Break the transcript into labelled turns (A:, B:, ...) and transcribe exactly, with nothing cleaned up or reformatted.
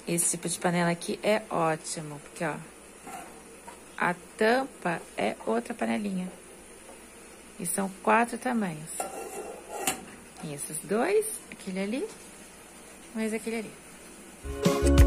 A: Esse tipo de panela aqui é ótimo, porque, ó, a tampa é outra panelinha. E são quatro tamanhos. Tem esses dois, aquele ali, mais aquele ali.